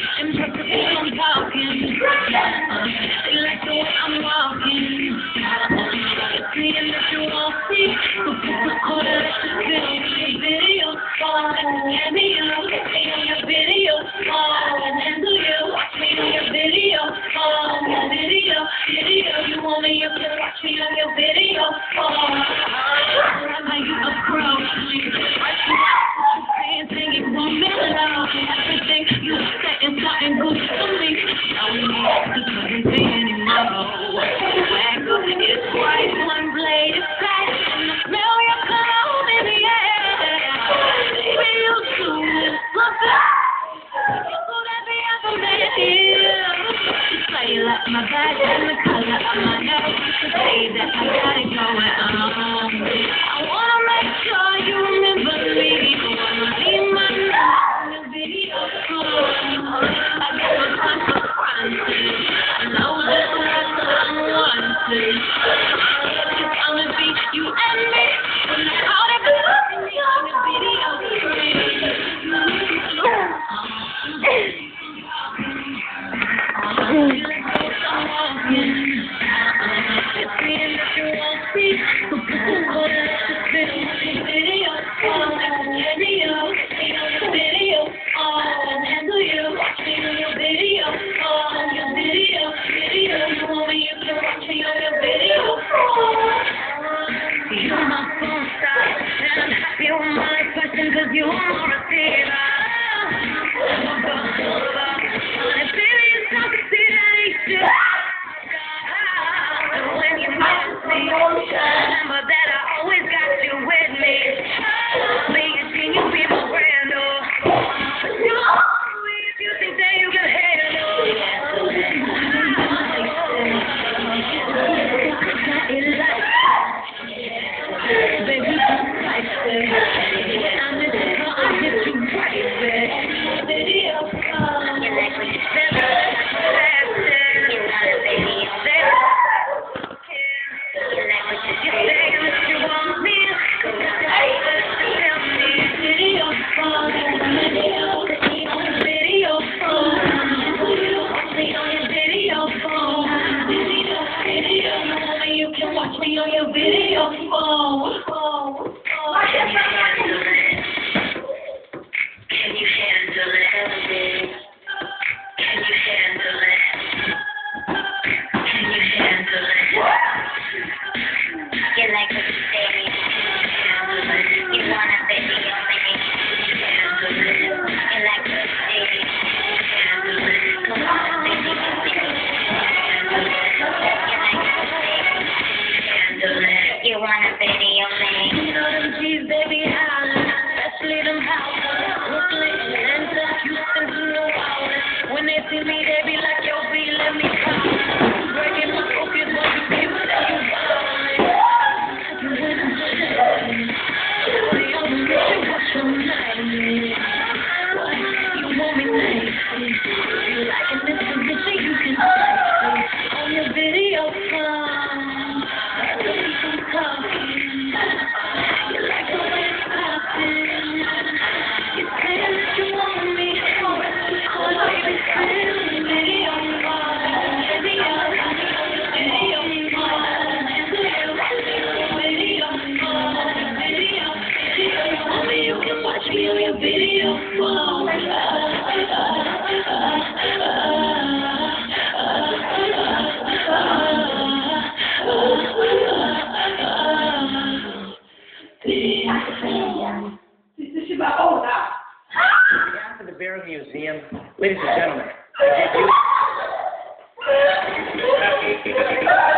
Impossible, I'm talking. They like the way I'm walking. It's me and that you won't see. So put the quarter, let the film video phone. Hand me up, me on your video phone. And handle you, watch me on your video phone. Video, you want me, you can watch me on your video phone. How you approach me, saying you want me alone. Everything you say is something good for me. No need to couldn't be anymore. Wag up, it's white, one blade is fat, and the smell your cologne in the air. Baby, you too look good. You could have the other man here. Play like my back and the color of my nose. To say that I got it going on. I wanna make sure you remember me. Wanna leave my love in the video. I got no time for fronting. I know that I'm wanting. It's gonna be you and me. When I call it, put me on the video. Cause you are a receiver. And baby, it's not the situation. When you miss me, remember that I always got you with me. Please, can you be my friend? If you think that you can handle baby, watch me on your video phone. Can you handle it? Can you handle it? Can you handle it? You like what you say, you wanna video, you handle it. You like what you say, handle it. Come on, baby, you wanna video me? You know them G's, baby, hollering, especially them houses. Brooklyn, Atlanta, Houston, to New Orleans. When they see me, they be like, yo, B, let me call. Breaking my focus, what you people that you following. You win them shit. They on the mission, what's your name? You want me nasty. You liking this position, you can see on your video phone. Watch me on your video phone. This is my own house. Down to the Bear Museum. Ladies and gentlemen, I give you...